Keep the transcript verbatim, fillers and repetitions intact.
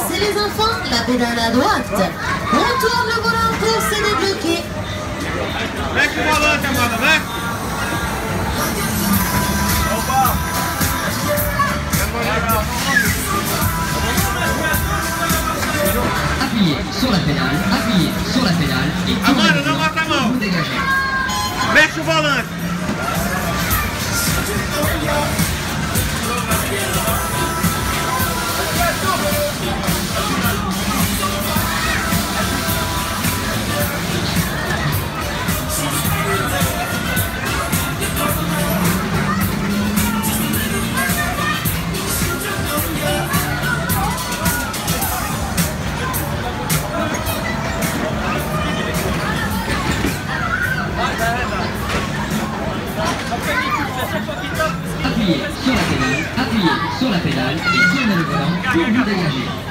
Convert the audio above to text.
c'est les enfants, la pédale à droite. On tourne le volant pour se débloquer. Vem com o volante, Amanda, vem! Opa! Appuyez sur la pédale, appuyez sur la pédale et tournez Amanda, le não volant bota a pour mão! vous dégager. Mexe o volante! Appuyez sur la pédale, appuyez sur la pédale et tournez le volant pour vous dégager.